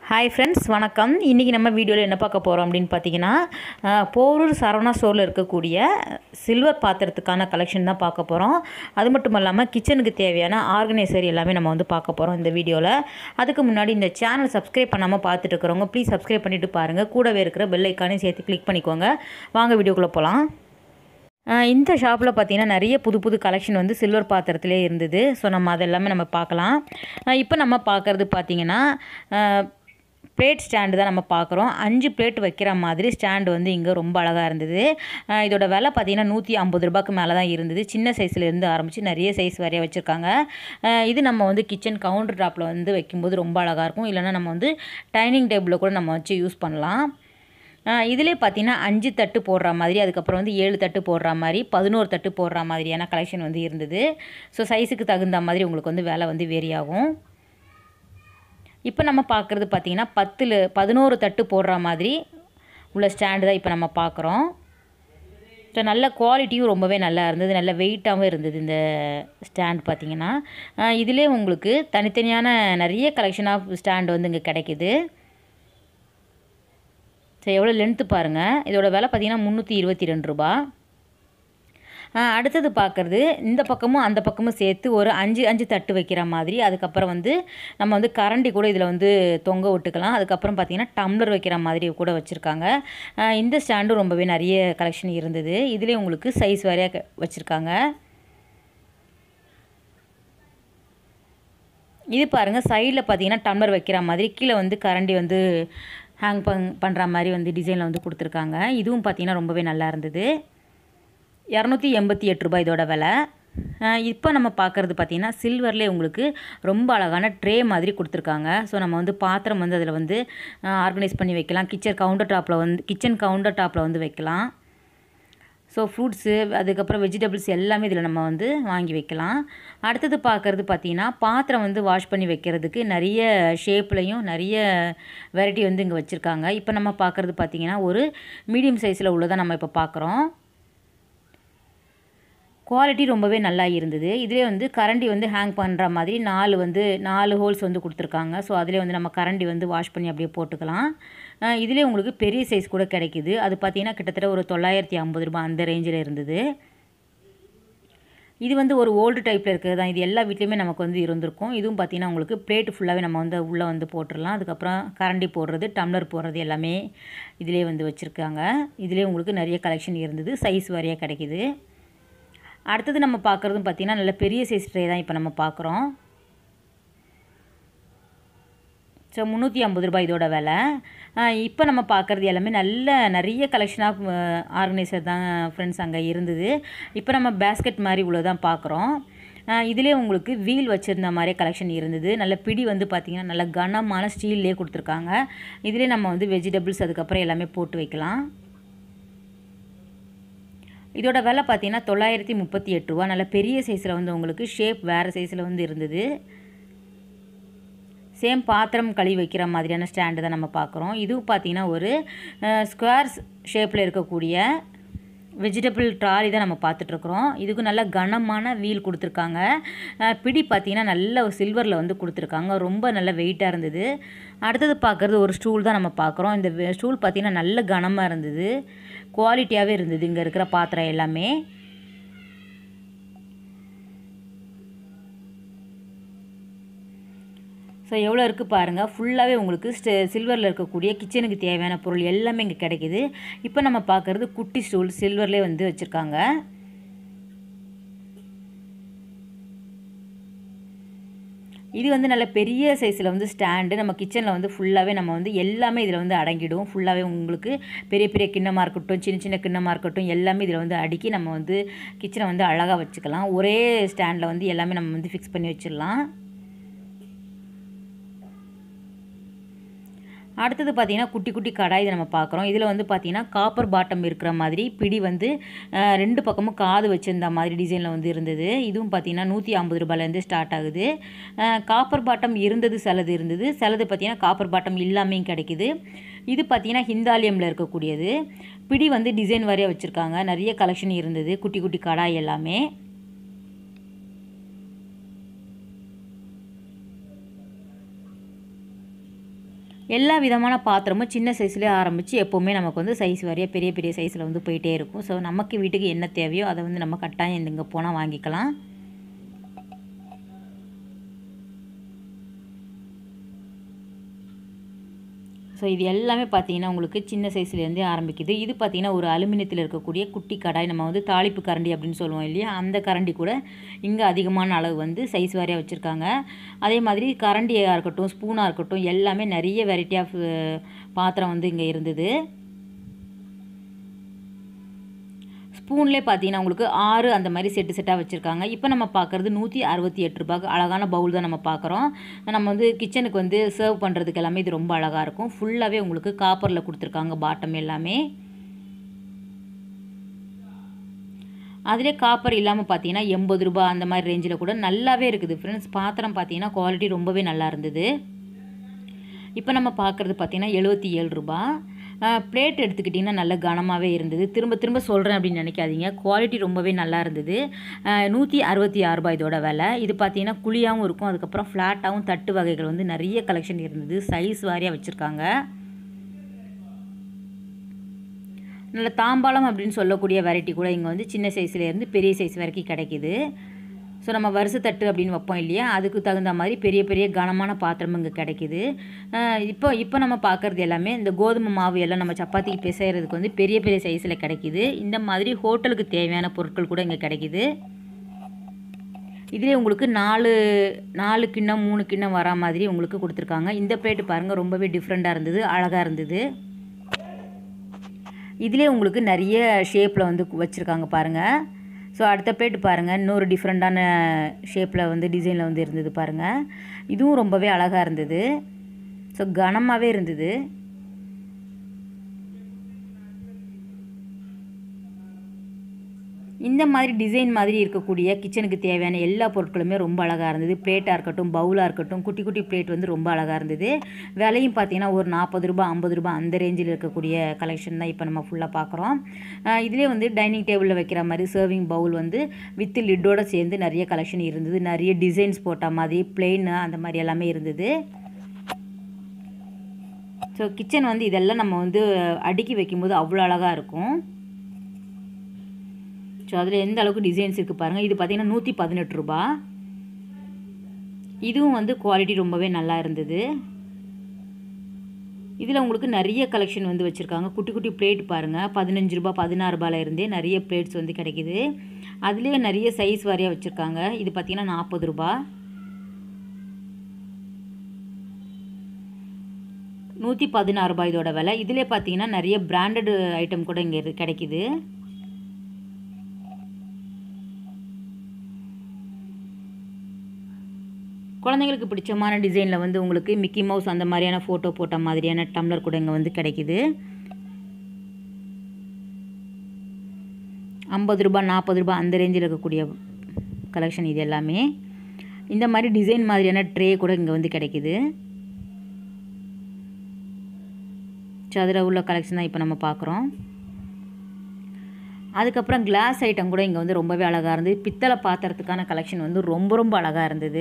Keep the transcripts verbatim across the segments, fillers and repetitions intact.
Hi friends, வணக்கம். இன்றைக்கி நம்ம வீடியோவில் என்ன பார்க்க போகிறோம் அப்படின்னு பார்த்தீங்கன்னா, போரூர் சரவணா ஸ்டோரில் இருக்கக்கூடிய சில்வர் பாத்திரத்துக்கான கலெக்ஷன் தான் பார்க்க போகிறோம். அது மட்டும் இல்லாமல் கிச்சனுக்கு தேவையான ஆர்கனைசர் எல்லாமே நம்ம வந்து பார்க்க போகிறோம் இந்த வீடியோவில். அதுக்கு முன்னாடி இந்த சேனல் சப்ஸ்கிரைப் பண்ணாமல் பார்த்துட்டு இருக்கிறவங்க ப்ளீஸ் சப்ஸ்கிரைப் பண்ணிவிட்டு பாருங்கள். கூடவே இருக்கிற பெல் ஐக்கானையும் சேர்த்து கிளிக் பண்ணிக்கோங்க. வாங்க வீடியோக்குள்ளே போகலாம். இந்த ஷாப்பில் பார்த்திங்கன்னா நிறைய புது புது கலெக்ஷன் வந்து சில்வர் பாத்திரத்திலே இருந்தது. ஸோ நம்ம அதெல்லாமே நம்ம பார்க்கலாம். இப்போ நம்ம பார்க்குறது பார்த்திங்கன்னா பிளேட் ஸ்டாண்டு தான் நம்ம பார்க்குறோம். அஞ்சு பிளேட் வைக்கிற மாதிரி ஸ்டாண்டு வந்து இங்கே ரொம்ப அழகாக இருந்தது. இதோட விலை பார்த்திங்கன்னா நூற்றி ஐம்பது ரூபாய்க்கு மேலே தான் இருந்தது. சின்ன சைஸ்லேருந்து ஆரம்பித்து நிறைய சைஸ் வரைய வச்சுருக்காங்க. இது நம்ம வந்து கிச்சன் கவுண்டர் டாப்பில் வந்து வைக்கும்போது ரொம்ப அழகாக இருக்கும். இல்லைனா நம்ம வந்து டைனிங் டேபிளில் கூட நம்ம வச்சு யூஸ் பண்ணலாம். இதிலே பார்த்திங்கன்னா அஞ்சு தட்டு போடுற மாதிரி, அதுக்கப்புறம் வந்து ஏழு தட்டு போடுற மாதிரி, பதினோரு தட்டு போடுற மாதிரியான கலெக்ஷன் வந்து இருந்தது. ஸோ சைஸுக்கு தகுந்த மாதிரி உங்களுக்கு வந்து விலை வந்து வேரி ஆகும். இப்போ நம்ம பார்க்குறது பார்த்திங்கன்னா பத்தில் பதினோரு தட்டு போடுற மாதிரி உள்ள ஸ்டாண்டு தான் இப்போ நம்ம பார்க்குறோம். ஸோ நல்ல குவாலிட்டியும் ரொம்பவே நல்லா இருந்தது, நல்ல வெயிட்டாகவும் இருந்தது இந்த ஸ்டாண்ட் பார்த்திங்கன்னா. இதிலே உங்களுக்கு தனித்தனியான நிறைய கலெக்ஷன் ஆஃப் ஸ்டாண்டு வந்து இங்கே கிடைக்கிது. ஸோ எவ்வளோ லென்த்து பாருங்கள். இதோட விலை பார்த்திங்கன்னா முந்நூற்றி இருபத்தி ரெண்டு ரூபா. அடுத்தது பார்க்குறது இந்த பக்கமும் அந்த பக்கமும் சேர்த்து ஒரு அஞ்சு அஞ்சு தட்டு வைக்கிற மாதிரி. அதுக்கப்புறம் வந்து நம்ம வந்து கரண்டி கூட இதில் வந்து தொங்க விட்டுக்கலாம். அதுக்கப்புறம் பார்த்திங்கன்னா டம்ளர் வைக்கிற மாதிரி கூட வச்சுருக்காங்க. இந்த ஸ்டாண்டும் ரொம்பவே நிறைய கலெக்ஷன் இருந்தது. இதிலே உங்களுக்கு சைஸ் வரையாக வச்சுருக்காங்க. இது பாருங்கள், சைடில் பார்த்திங்கன்னா டம்ளர் வைக்கிற மாதிரி, கீழே வந்து கரண்டி வந்து ஹேங் பண் பண்ணுற மாதிரி வந்து டிசைனில் வந்து கொடுத்துருக்காங்க. இதுவும் பார்த்திங்கன்னா ரொம்பவே நல்லா இருந்தது. இரநூத்தி எண்பத்தி எட்டு ரூபாய் இதோட விலை. இப்போ நம்ம பார்க்குறது பார்த்திங்கன்னா சில்வர்லேயே உங்களுக்கு ரொம்ப அழகான ட்ரே மாதிரி கொடுத்துருக்காங்க. ஸோ நம்ம வந்து பாத்திரம் வந்து அதில் வந்து ஆர்கனைஸ் பண்ணி வைக்கலாம். கிச்சன் கவுண்டர் டாப்பில் வந்து கிச்சன் கவுண்டர் டாப்பில் வந்து வைக்கலாம். ஸோ ஃப்ரூட்ஸு, அதுக்கப்புறம் வெஜிடபிள்ஸ் எல்லாமே இதில் நம்ம வந்து வாங்கி வைக்கலாம். அடுத்தது பார்க்குறது பார்த்திங்கன்னா பாத்திரம் வந்து வாஷ் பண்ணி வைக்கிறதுக்கு நிறைய ஷேப்லையும் நிறைய வெரைட்டி வந்து இங்கே வச்சுருக்காங்க. இப்போ நம்ம பார்க்குறது பார்த்திங்கன்னா ஒரு மீடியம் சைஸில் உள்ளதாக நம்ம இப்போ பார்க்குறோம். குவாலிட்டி ரொம்பவே நல்லா இருந்தது. இதிலே வந்து கரண்டி வந்து ஹேங் பண்ணுற மாதிரி நாலு வந்து நாலு ஹோல்ஸ் வந்து கொடுத்துருக்காங்க. ஸோ அதிலே வந்து நம்ம கரண்டி வந்து வாஷ் பண்ணி அப்படியே போட்டுக்கலாம். இதிலே உங்களுக்கு பெரிய சைஸ் கூட கிடைக்கிது. அது பார்த்திங்கன்னா கிட்டத்தட்ட ஒரு தொள்ளாயிரத்தி ஐம்பது ரூபாய் அந்த ரேஞ்சில் இருந்தது. இது வந்து ஒரு ஓல்டு டைப்பில் இருக்கிறது தான். இது எல்லா வீட்லேயுமே நமக்கு வந்து இருந்திருக்கும். இதுவும் பார்த்திங்கன்னா உங்களுக்கு பிளேட் ஃபுல்லாகவே நம்ம வந்து உள்ளே வந்து போட்டுடலாம். அதுக்கப்புறம் கரண்டி போடுறது, டம்ளர் போடுறது எல்லாமே இதிலே வந்து வச்சுருக்காங்க. இதிலே உங்களுக்கு நிறைய கலெக்ஷன் இருந்தது. சைஸ் வரையாக கிடைக்கிது. அடுத்தது நம்ம பார்க்குறதும் பார்த்திங்கன்னா நல்ல பெரிய சைஸ் ட்ரே தான் இப்போ நம்ம பார்க்குறோம். ஸோ முந்நூற்றி ஐம்பது ரூபாய் இதோட விலை. இப்போ நம்ம பார்க்குறது எல்லாமே நல்ல நிறைய கலெக்ஷன் ஆஃப் ஆர்கனைசர் தான் ஃப்ரெண்ட்ஸ் அங்கே இருந்தது. இப்போ நம்ம பேஸ்கெட் மாதிரி உள்ளதான் பார்க்குறோம். இதிலே உங்களுக்கு வீல் வச்சுருந்த மாதிரியே கலெக்ஷன் இருந்தது. நல்ல பிடி வந்து பார்த்திங்கன்னா நல்ல கனமான ஸ்டீல்லே கொடுத்துருக்காங்க. இதிலே நம்ம வந்து வெஜிடபிள்ஸ் அதுக்கப்புறம் எல்லாமே போட்டு வைக்கலாம். இதோட விலை பார்த்திங்கன்னா தொள்ளாயிரத்தி முப்பத்தி எட்டு ரூபா. நல்ல பெரிய சைஸில் வந்து உங்களுக்கு ஷேப் வேறு சைஸில் வந்து இருந்தது. சேம் பாத்திரம் கழுவி வைக்கிற மாதிரியான ஸ்டாண்டு தான் நம்ம பார்க்குறோம். இதுவும் பார்த்திங்கன்னா ஒரு ஸ்கொயர் ஷேப்பில் இருக்கக்கூடிய வெஜிடபிள் ட்ராலி தான் நம்ம பார்த்துட்ருக்குறோம். இதுக்கு நல்ல கனமான வீல் கொடுத்துருக்காங்க. பிடி பார்த்திங்கன்னா நல்ல சில்வரில் வந்து கொடுத்துருக்காங்க. ரொம்ப நல்ல வெயிட்டாக இருந்தது. அடுத்தது பார்க்குறது ஒரு ஸ்டூல் தான் நம்ம பார்க்குறோம். இந்த ஸ்டூல் பார்த்திங்கன்னா நல்ல கனமாக இருந்தது, குவாலிட்டியாகவே இருந்தது இங்கே இருக்கிற பாத்திரம் எல்லாமே. ஸோ எவ்வளோ இருக்குது பாருங்கள். ஃபுல்லாகவே உங்களுக்கு ஸ்டெ சில்வரில் இருக்கக்கூடிய கிச்சனுக்கு தேவையான பொருள் எல்லாமே இங்கே கிடைக்கிது. இப்போ நம்ம பார்க்குறது குட்டி ஸ்டூல் சில்வர்லேயே வந்து வச்சுருக்காங்க. இது வந்து நல்ல பெரிய சைஸில் வந்து ஸ்டாண்டு. நம்ம கிச்சனில் வந்து ஃபுல்லாகவே நம்ம வந்து எல்லாமே இதில் வந்து அடங்கிடும். ஃபுல்லாகவே உங்களுக்கு பெரிய பெரிய கிண்ணமாக இருக்கட்டும், சின்ன சின்ன கிண்ணமாக இருக்கட்டும், எல்லாமே இதில் வந்து அடுக்கி நம்ம வந்து கிச்சனை வந்து அழகாக வச்சுக்கலாம். ஒரே ஸ்டாண்டில் வந்து எல்லாமே நம்ம வந்து ஃபிக்ஸ் பண்ணி வச்சிடலாம். அடுத்தது பார்த்திங்கன்னா குட்டி குட்டி கடாய் இதை நம்ம பார்க்குறோம். இதில் வந்து பார்த்திங்கன்னா காப்பர் பாட்டம் இருக்கிற மாதிரி பிடி வந்து ரெண்டு பக்கமும் காது வச்சுருந்த மாதிரி டிசைனில் வந்து இருந்தது. இதுவும் பார்த்திங்கன்னா நூற்றி ஐம்பது ரூபாயிலேருந்து ஸ்டார்ட் ஆகுது. காப்பர் பாட்டம் இருந்தது, சிலது இருந்தது, சிலது பார்த்திங்கன்னா காப்பர் பாட்டம் இல்லாமையும் கிடைக்கிது. இது பார்த்திங்கன்னா ஹிந்தாலியமில் இருக்கக்கூடியது. பிடி வந்து டிசைன் வாரியாக வச்சுருக்காங்க. நிறைய கலெக்ஷன் இருந்தது, குட்டி குட்டி கடாய் எல்லாமே. எல்லா விதமான பாத்திரமும் சின்ன சைஸ்லேயே ஆரம்பித்து எப்போவுமே நமக்கு வந்து சைஸ் வாரியாக பெரிய பெரிய சைஸில் வந்து போயிட்டே இருக்கும். ஸோ நமக்கு வீட்டுக்கு என்ன தேவையோ அதை வந்து நம்ம கட்டாயம் இங்கே போனால் வாங்கிக்கலாம். ஸோ இது எல்லாமே பார்த்தீங்கன்னா உங்களுக்கு சின்ன சைஸ்லேருந்தே ஆரம்பிக்குது. இது பார்த்திங்கன்னா ஒரு அலுமினியத்தில் இருக்கக்கூடிய குட்டி கடாய், நம்ம வந்து தாளிப்பு கரண்டி அப்படின்னு சொல்லுவோம் இல்லையா, அந்த கரண்டி கூட இங்கே அதிகமான அளவு வந்து சைஸ் வாரியாக வச்சுருக்காங்க. அதே மாதிரி கரண்டியாக இருக்கட்டும், ஸ்பூனாக இருக்கட்டும், எல்லாமே நிறைய வெரைட்டி ஆஃப் பாத்திரம் வந்து இங்கே இருந்தது. ஸ்பூன்லேயே பார்த்தீங்கன்னா உங்களுக்கு ஆறு அந்த மாதிரி செட்டு செட்டாக வச்சுருக்காங்க. இப்போ நம்ம பார்க்குறது நூற்றி அறுபத்தி எட்டு ரூபாய்க்கு அழகான பவுல் தான் நம்ம பார்க்குறோம். நம்ம வந்து கிச்சனுக்கு வந்து சர்வ் பண்ணுறதுக்கு எல்லாமே இது ரொம்ப அழகாக இருக்கும். ஃபுல்லாகவே உங்களுக்கு காப்பரில் கொடுத்துருக்காங்க பாட்டம் எல்லாமே. அதிலே காப்பர் இல்லாமல் பார்த்தீங்கன்னா எண்பது ரூபா அந்த மாதிரி ரேஞ்சில் கூட நல்லாவே இருக்குது ஃப்ரெண்ட்ஸ். பாத்திரம் பார்த்தீங்கன்னா குவாலிட்டி ரொம்பவே நல்லா இருந்தது. இப்போ நம்ம பார்க்குறது பார்த்தீங்கன்னா எழுபத்தி ஏழு ரூபா. பிளேட் எடுத்துக்கிட்டிங்கன்னா நல்ல கனமாகவே இருந்தது. திரும்ப திரும்ப சொல்கிறேன் அப்படின்னு நினைக்காதீங்க, குவாலிட்டி ரொம்பவே நல்லா இருந்தது. நூற்றி அறுபத்தி ஆறு ரூபாய் இதோட விலை. இது பார்த்தீங்கன்னா குழியாகவும் இருக்கும், அதுக்கப்புறம் ஃப்ளாட்டாகவும் தட்டு வகைகள் வந்து நிறைய கலெக்ஷன் இருந்தது. சைஸ் வாரியாக வச்சுருக்காங்க. நல்ல தாம்பாளம் அப்படின்னு சொல்லக்கூடிய வெரைட்டி கூட இங்கே வந்து சின்ன சைஸ்லேருந்து பெரிய சைஸ் வரைக்கும் கிடைக்கிது. ஸோ நம்ம வருஷ தட்டு அப்படின்னு வைப்போம் இல்லையா, அதுக்கு தகுந்த மாதிரி பெரிய பெரிய கனமான பாத்திரம் இங்கே கிடைக்கிது. இப்போ இப்போ நம்ம பார்க்குறது எல்லாமே இந்த கோதுமை மாவு எல்லாம் நம்ம சப்பாத்திக்கு பிசைகிறதுக்கு வந்து பெரிய பெரிய சைஸில் கிடைக்கிது. இந்த மாதிரி ஹோட்டலுக்கு தேவையான பொருட்கள் கூட இங்கே கிடைக்கிது. இதிலே உங்களுக்கு நாலு நாலு கிண்ணம் மூணு கிண்ணம் வரா மாதிரி உங்களுக்கு கொடுத்துருக்காங்க. இந்த பிளேட்டு பாருங்கள், ரொம்பவே டிஃப்ரெண்ட்டாக இருந்தது, அழகாக இருந்தது. இதிலே உங்களுக்கு நிறைய ஷேப்பில் வந்து வச்சுருக்காங்க பாருங்கள். ஸோ அடுத்த பிளேட் பாருங்கள், இன்னொரு டிஃப்ரெண்ட்டான ஷேப்பில் வந்து டிசைனில் வந்து இருந்தது பாருங்கள். இதுவும் ரொம்பவே அழகாக இருந்தது. ஸோ கனமாகவே இருந்தது. இந்த மாதிரி டிசைன் மாதிரி இருக்கக்கூடிய கிச்சனுக்கு தேவையான எல்லா பொருட்களுமே ரொம்ப அழகாக இருந்தது. பிளேட்டாக இருக்கட்டும், பவுலாக இருக்கட்டும், குட்டி குட்டி பிளேட் வந்து ரொம்ப அழகாக இருந்தது. விலையும் பார்த்தீங்கன்னா ஒரு நாற்பது ரூபா ஐம்பது ரூபா அந்த ரேஞ்சில் இருக்கக்கூடிய கலெக்ஷன் தான் இப்போ நம்ம ஃபுல்லாக பார்க்குறோம். இதிலே வந்து டைனிங் டேபிளில் வைக்கிற மாதிரி சர்விங் பவுல் வந்து வித் லிட்டோடு சேர்ந்து நிறைய கலெக்ஷன் இருந்தது. நிறைய டிசைன்ஸ் போட்ட மாதிரி பிளெயின் அந்த மாதிரி எல்லாமே இருந்தது. ஸோ கிச்சன் வந்து இதெல்லாம் நம்ம வந்து அடுக்கி வைக்கும்போது அவ்வளோ அழகாக இருக்கும். ஸோ அதில் எந்த அளவுக்கு டிசைன்ஸ் இருக்குது பாருங்கள். இது பார்த்திங்கன்னா நூற்றி பதினெட்டு ரூபா. இதுவும் வந்து குவாலிட்டி ரொம்பவே நல்லா இருந்தது. இதில் உங்களுக்கு நிறைய கலெக்ஷன் வந்து வச்சுருக்காங்க. குட்டி குட்டி பிளேட் பாருங்கள், பதினஞ்சு ரூபா பதினாறு ரூபாயில் இருந்தே நிறைய பிளேட்ஸ் வந்து கிடைக்கிது. அதுலேயே நிறைய சைஸ் வாரியாக வச்சுருக்காங்க. இது பார்த்திங்கன்னா நாற்பது ரூபா. நூற்றி பதினாறு ரூபாய் இதோட விலை. இதிலே பார்த்தீங்கன்னா நிறைய பிராண்டட் ஐட்டம் கூட இங்கே கிடைக்கிது. குழந்தைங்களுக்கு பிடிச்சமான டிசைனில் வந்து உங்களுக்கு மிக்கி மவுஸ் அந்த மாதிரியான ஃபோட்டோ போட்ட மாதிரியான டம்ளர் கூட இங்கே வந்து கிடைக்கிது. ஐம்பது ரூபா நாற்பது ரூபா அந்த ரேஞ்சில் இருக்கக்கூடிய கலெக்ஷன் இது எல்லாமே. இந்த மாதிரி டிசைன் மாதிரியான ட்ரே கூட இங்கே வந்து கிடைக்கிது. ஸோ அதில் உள்ள கலெக்ஷன் தான் இப்போ நம்ம பார்க்குறோம். அதுக்கப்புறம் கிளாஸ் ஐட்டம் கூட இங்கே வந்து ரொம்பவே அழகாக இருந்தது. பித்தளை பாத்திரத்துக்கான கலெக்ஷன் வந்து ரொம்ப ரொம்ப அழகாக இருந்தது.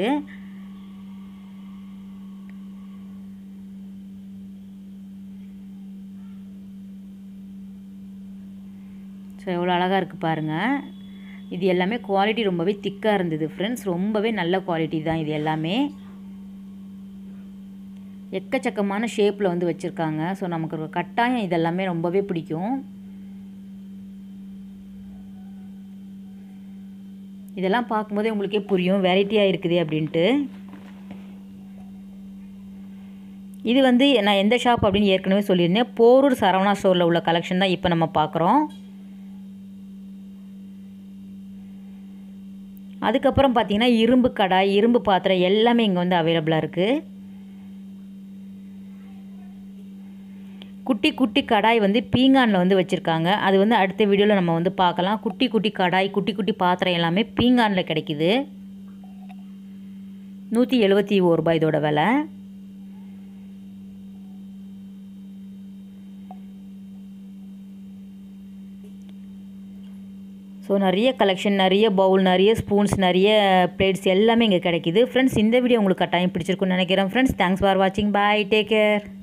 ஸோ எவ்வளோ அழகாக இருக்குது பாருங்கள். இது எல்லாமே குவாலிட்டி ரொம்பவே திக்காக இருந்தது ஃப்ரெண்ட்ஸ். ரொம்பவே நல்ல குவாலிட்டி தான் இது எல்லாமே. எக்கச்சக்கமான ஷேப்பில் வந்து வச்சுருக்காங்க. ஸோ நமக்கு கட்டாயம் இதெல்லாமே ரொம்பவே பிடிக்கும். இதெல்லாம் பார்க்கும்போதே உங்களுக்கே புரியும் வெரைட்டியாக இருக்குது அப்படின்ட்டு. இது வந்து நான் எந்த ஷாப் அப்படின்னு ஏற்கனவே சொல்லியிருந்தேன். போரூர் சரவணா ஸ்டோரில் உள்ள கலெக்ஷன் தான் இப்போ நம்ம பார்க்குறோம். அதுக்கப்புறம் பார்த்திங்கன்னா இரும்பு கடாய், இரும்பு பாத்திரம் எல்லாமே இங்கே வந்து அவைலபிளாக இருக்குது. குட்டி குட்டி கடாய் வந்து பீங்கானில் வந்து வச்சுருக்காங்க. அது வந்து அடுத்த வீடியோவில் நம்ம வந்து பார்க்கலாம். குட்டி குட்டி கடாய், குட்டி குட்டி பாத்திரம் எல்லாமே பீங்கானில் கிடைக்கிது. நூற்றி எழுபத்தி ஒரு ரூபாய் இதோட விலை. ஸோ நிறைய கலெக்ஷன், நிறைய பவுல், நிறைய ஸ்பூன்ஸ், நிறைய பிளேட்ஸ் எல்லாமே இங்கே கிடைக்கிது. ஃப்ரெண்ட்ஸ், இந்த வீடியோ உங்களுக்கு கட்டாயம் பிடிச்சிருக்குன்னு நினைக்கிறேன். ஃப்ரெண்ட்ஸ், தேங்க்ஸ் ஃபார் வாட்சிங். Bye, take care.